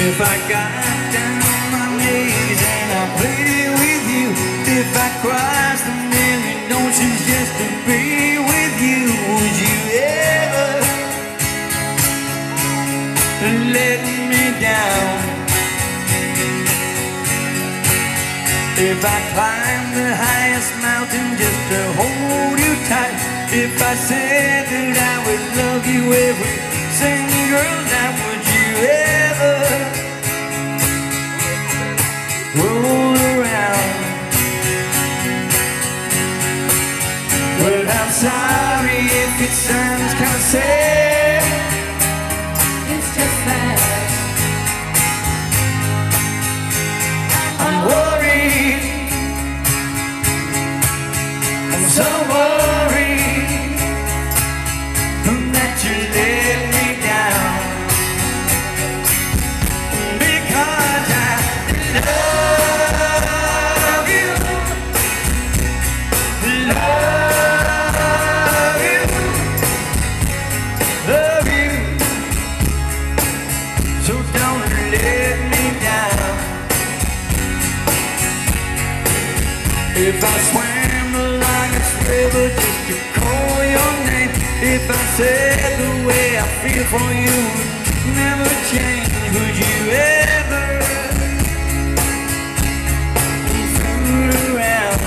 If I got down on my knees and I play with you, if I crossed a million oceans just to be with you, would you ever let me down? If I climbed the highest mountain just to hold you tight, if I said that I would love you every single night, would you ever roll around? Well, I'm sorry if it sounds kind of sad. It's just that I'm worried. I'm so worried that you let me down, because I love you, love you, love you. So don't let me down. If I swam the longest river just to call your name, if I said the way I feel for you would never change, would you ever fool around?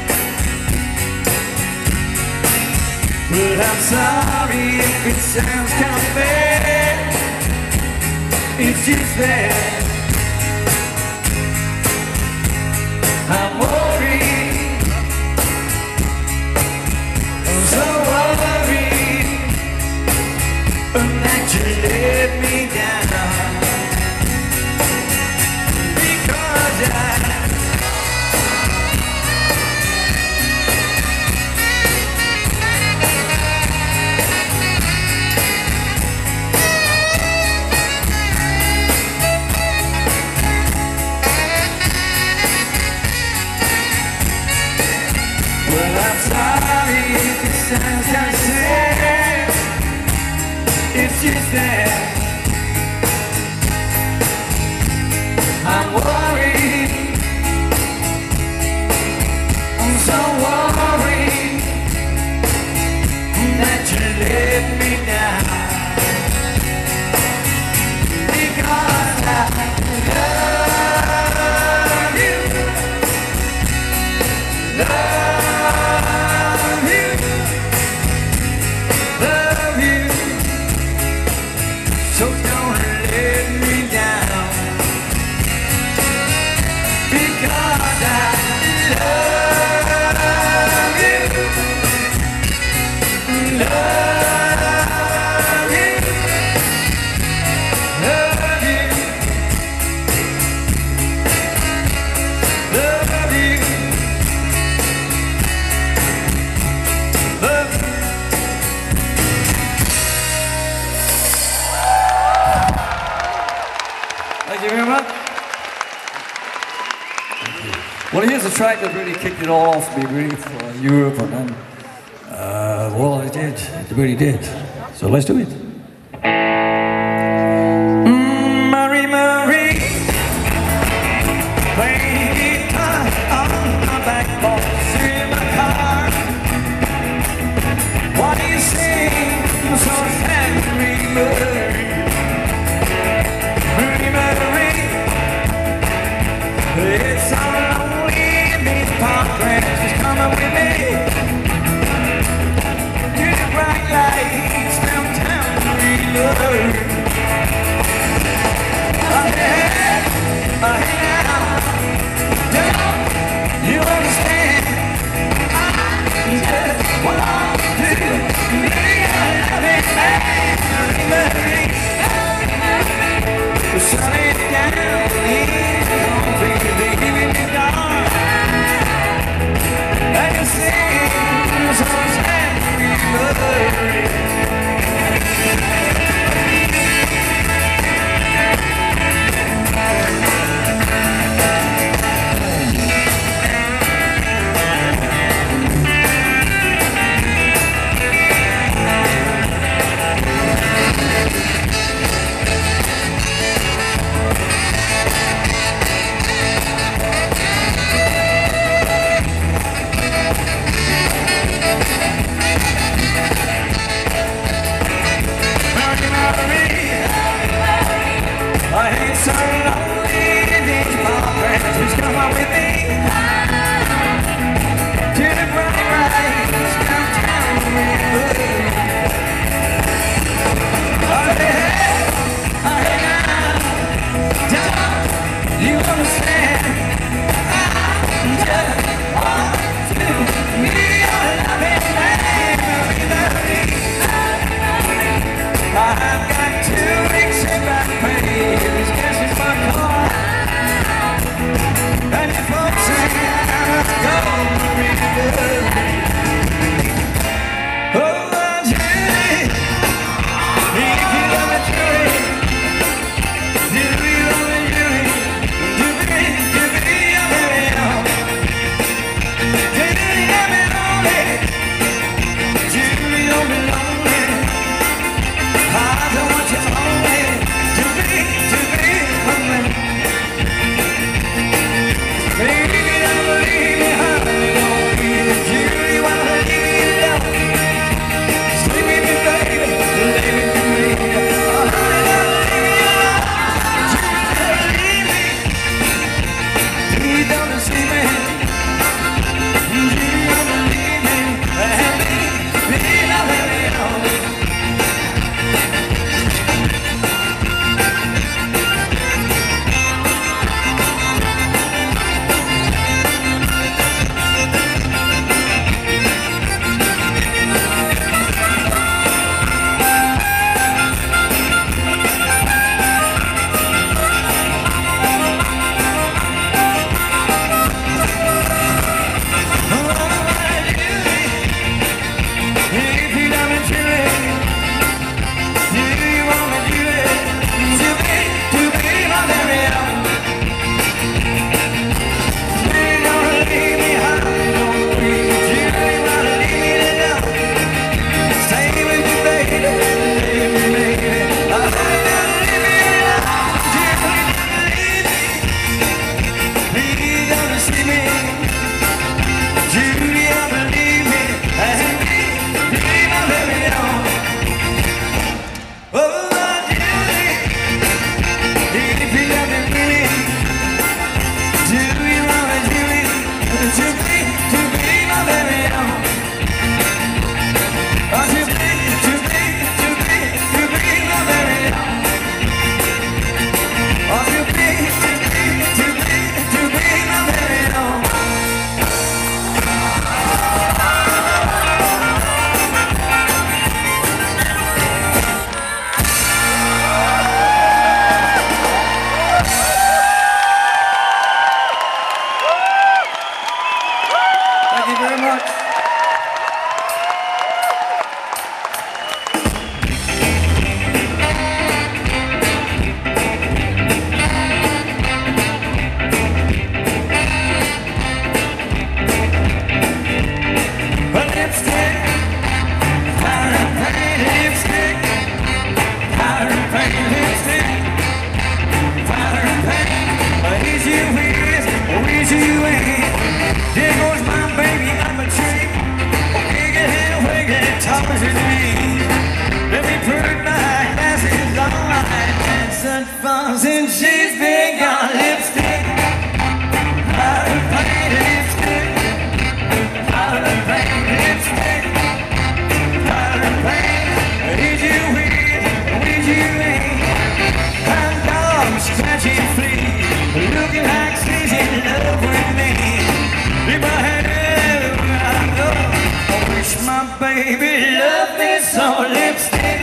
Well, I'm sorry if it sounds kind of bad. It's just that I'm worried. I'm so worried that you let me down, because well, I'm sorry if it sounds kind of sad. It's just that I'm worried. I'm so worried that you let me down, because I love you, love you, love you. So don't let me down, because I love you, love you, love you, love you, love you. Thank you very much. Well, here's a track that really kicked it all off me, really, for Europe, and then, well, it did. It really did. So let's do it. Marie, Marie, play guitar on my back porch in my car. Why do you sing so sad, Marie, Marie? Marie, Marie, it's so lonely in these parklands. Just come up with me to the bright lights downtown, Marie, Marie. Hey now, don't you understand? I just want to be a loving man, Marie, Marie. Shut it down, baby, in the dark. I can sing so sad, Marie. understand. I just want to be your loving man. I've got 2 weeks in my place, guess it's my car. And if folks say I must go, oh, Julie, if you love me, Julie, do you love me, Julie? Do me, your very own. Julie, let me lonely. Julie, don't be lonely. I don't want you only to be my man. Baby, don't leave me, honey, don't be the Julie, wanna leave me alone. Sleep with me, baby, lay with me. Oh, honey, don't leave me alone. Julie, don't leave me. Please don't deceive me. Julie, don't leave me. And be my very own. Thank you very much. There goes my baby on the tree. Wiggle it, toppers his knees. Let me put my glasses on and such falls and she's big on lipstick. Powder paint lipstick. Powder paint lipstick. Powder paint. Is you weird? Is you ain't? I'm dog scratching fleas, looking like she's in love with me. If I had everywhere I go, I wish my baby loved me so. Lipstick,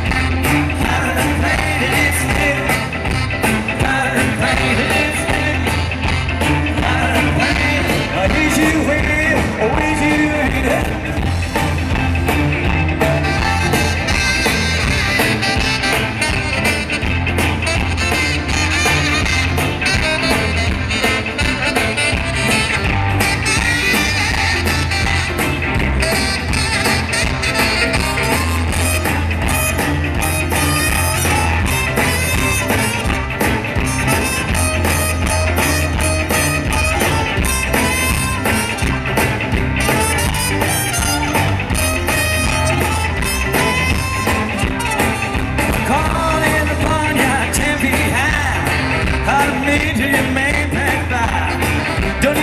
powder paint lipstick, powder paint lipstick, powder paint. Is you here or is you ain't?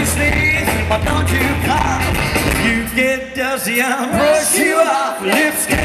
Or don't you cough? You get dusty, I'll brush you off. Lipstick.